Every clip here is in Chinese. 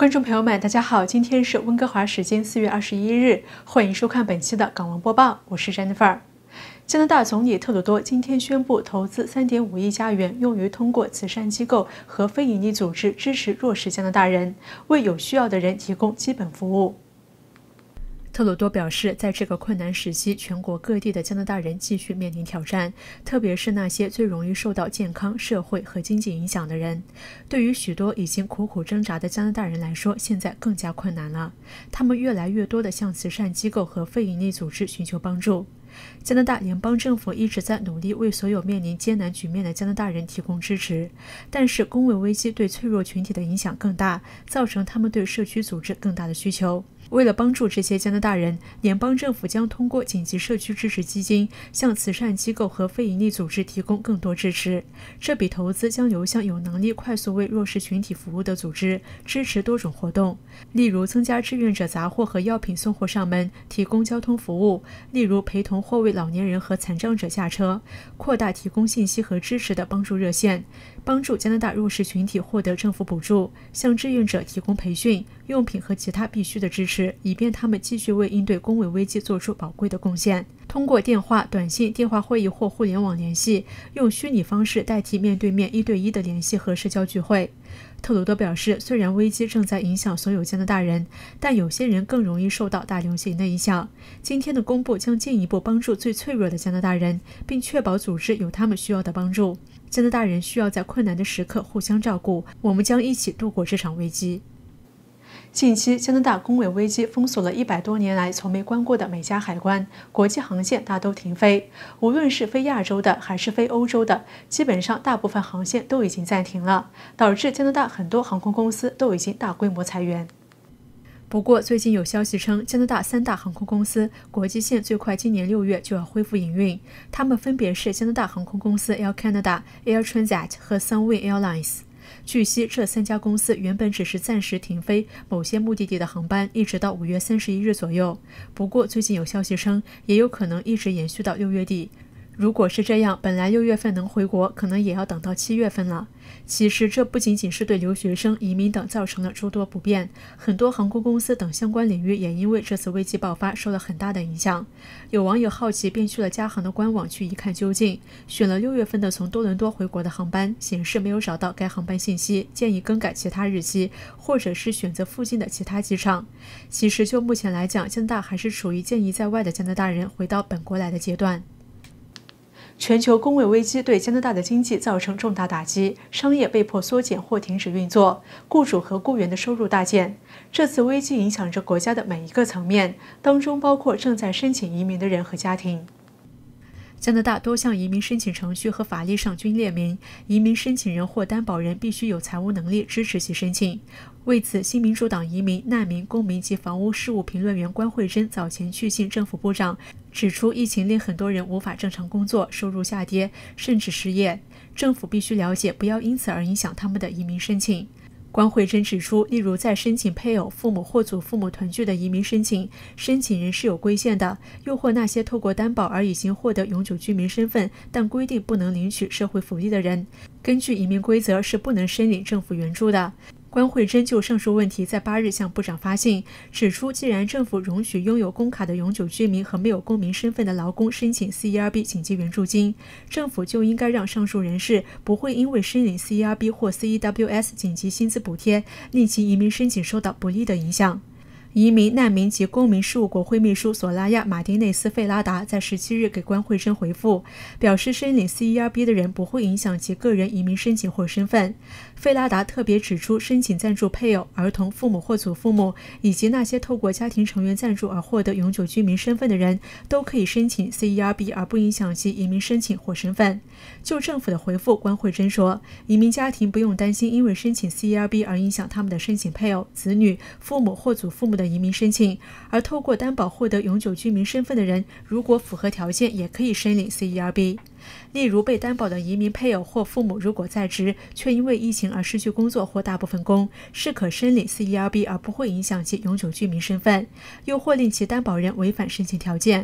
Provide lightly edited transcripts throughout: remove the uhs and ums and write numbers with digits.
观众朋友们，大家好，今天是温哥华时间4月21日，欢迎收看本期的港闻播报，我是 Jennifer。加拿大总理特鲁多今天宣布投资3.5亿加元，用于通过慈善机构和非营利组织支持弱势加拿大人，为有需要的人提供基本服务。特鲁多表示，在这个困难时期，全国各地的加拿大人继续面临挑战，特别是那些最容易受到健康、社会和经济影响的人。对于许多已经苦苦挣扎的加拿大人来说，现在更加困难了。他们越来越多地向慈善机构和非营利组织寻求帮助。加拿大联邦政府一直在努力为所有面临艰难局面的加拿大人提供支持，但是公卫危机对脆弱群体的影响更大，造成他们对社区组织更大的需求。为了帮助这些加拿大人，联邦政府将通过紧急社区支持基金向慈善机构和非营利组织提供更多支持。这笔投资将流向有能力快速为弱势群体服务的组织，支持多种活动，例如增加志愿者杂货和药品送货上门，提供交通服务，例如陪同或为老年人和残障者下车，扩大提供信息和支持的帮助热线，帮助加拿大弱势群体获得政府补助，向志愿者提供培训、用品和其他必须的支持，以便他们继续为应对公卫危机做出宝贵的贡献。通过电话、短信、电话会议或互联网联系，用虚拟方式代替面对面1对1的联系和社交聚会。特鲁多表示，虽然危机正在影响所有加拿大人，但有些人更容易受到大流行的影响。今天的公布将进一步帮助最脆弱的加拿大人，并确保组织有他们需要的帮助。加拿大人需要在困难的时刻互相照顾，我们将一起度过这场危机。近期，加拿大公卫危机封锁了100多年来从没关过的每家海关，国际航线大都停飞。无论是非亚洲的还是非欧洲的，基本上大部分航线都已经暂停了，导致加拿大很多航空公司都已经大规模裁员。不过，最近有消息称，加拿大3大航空公司国际线最快今年6月就要恢复营运，它们分别是加拿大航空公司 Air Canada、Air Transat 和 Sunwing Airlines。据悉，这3家公司原本只是暂时停飞某些目的地的航班，一直到5月31日左右。不过，最近有消息称，也有可能一直延续到6月底。如果是这样，本来6月份能回国，可能也要等到7月份了。其实，这不仅仅是对留学生、移民等造成了诸多不便，很多航空公司等相关领域也因为这次危机爆发受了很大的影响。有网友好奇，便去了加航的官网去一看究竟，选了6月份的从多伦多回国的航班，显示没有找到该航班信息，建议更改其他日期，或者是选择附近的其他机场。其实就目前来讲，加拿大还是处于建议在外的加拿大人回到本国来的阶段。全球公卫危机对加拿大的经济造成重大打击，商业被迫缩减或停止运作，雇主和雇员的收入大减。这次危机影响着国家的每一个层面，当中包括正在申请移民的人和家庭。加拿大多项移民申请程序和法律上均列明，移民申请人或担保人必须有财务能力支持其申请。为此，新民主党移民、难民、公民及房屋事务评论员关慧珍早前去信政府部长，指出疫情令很多人无法正常工作，收入下跌，甚至失业。政府必须了解，不要因此而影响他们的移民申请。关慧珍指出，例如在申请配偶、父母或祖父母团聚的移民申请，申请人是有规限的，又或那些透过担保而已经获得永久居民身份，但规定不能领取社会福利的人，根据移民规则是不能申领政府援助的。关慧珍就上述问题在8日向部长发信，指出既然政府容许拥有公卡的永久居民和没有公民身份的劳工申请 CERB 紧急援助金，政府就应该让上述人士不会因为申领 CERB 或 CEWS 紧急薪资补贴，令其移民申请受到不利的影响。移民、难民及公民事务国会秘书索拉亚·马丁内斯·费拉达在17日给关慧珍回复，表示申领 CERB 的人不会影响其个人移民申请或身份。费拉达特别指出，申请赞助配偶、儿童、父母或祖父母，以及那些透过家庭成员赞助而获得永久居民身份的人，都可以申请 CERB 而不影响其移民申请或身份。就政府的回复，关慧珍说，移民家庭不用担心因为申请 CERB 而影响他们的申请配偶、子女、父母或祖父母的移民申请，而透过担保获得永久居民身份的人，如果符合条件，也可以申领 CERB。例如，被担保的移民配偶或父母如果在职，却因为疫情而失去工作或大部分工，是可申领 CERB 而不会影响其永久居民身份，又或令其担保人违反申请条件。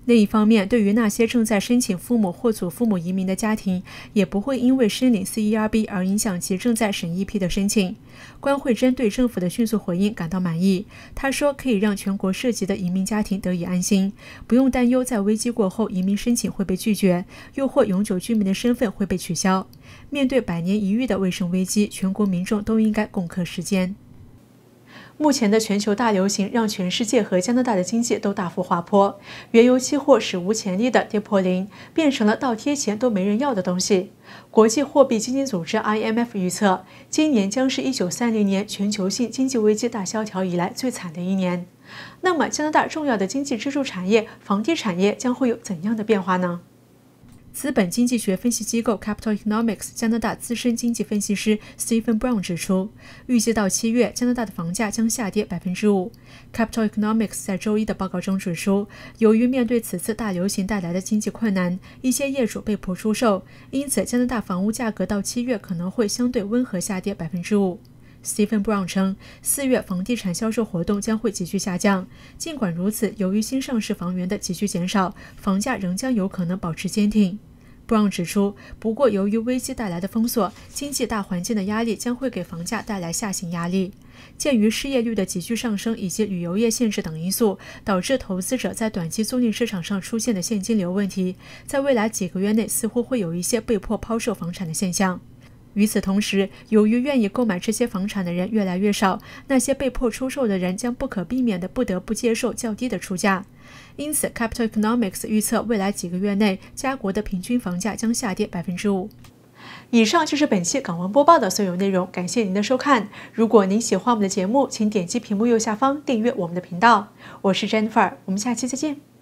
另一方面，对于那些正在申请父母或祖父母移民的家庭，也不会因为申领 CERB 而影响其正在审议批的申请。关慧珍对政府的迅速回应感到满意。她说，可以让全国涉及的移民家庭得以安心，不用担忧在危机过后移民申请会被拒绝，又或永久居民的身份会被取消。面对百年一遇的卫生危机，全国民众都应该共克时艰。目前的全球大流行让全世界和加拿大的经济都大幅滑坡，原油期货史无前例的跌破零，变成了倒贴钱都没人要的东西。国际货币基金组织 IMF 预测，今年将是1930年全球性经济危机大萧条以来最惨的一年。那么，加拿大重要的经济支柱产业房地产业将会有怎样的变化呢？资本经济学分析机构 Capital Economics 加拿大资深经济分析师 Stephen Brown 指出，预计到7月，加拿大的房价将下跌5%。Capital Economics 在周一的报告中指出，由于面对此次大流行带来的经济困难，一些业主被迫出售，因此加拿大房屋价格到7月可能会相对温和下跌5%。Stephen Brown 称，4月房地产销售活动将会急剧下降。尽管如此，由于新上市房源的急剧减少，房价仍将有可能保持坚挺。Brown 指出，不过由于危机带来的封锁，经济大环境的压力将会给房价带来下行压力。鉴于失业率的急剧上升以及旅游业限制等因素，导致投资者在短期租赁市场上出现的现金流问题，在未来几个月内似乎会有一些被迫抛售房产的现象。与此同时，由于愿意购买这些房产的人越来越少，那些被迫出售的人将不可避免地不得不接受较低的出价。因此 ，Capital Economics 预测未来几个月内，加国的平均房价将下跌5%。以上就是本期港闻播报的所有内容，感谢您的收看。如果您喜欢我们的节目，请点击屏幕右下方订阅我们的频道。我是 Jennifer， 我们下期再见。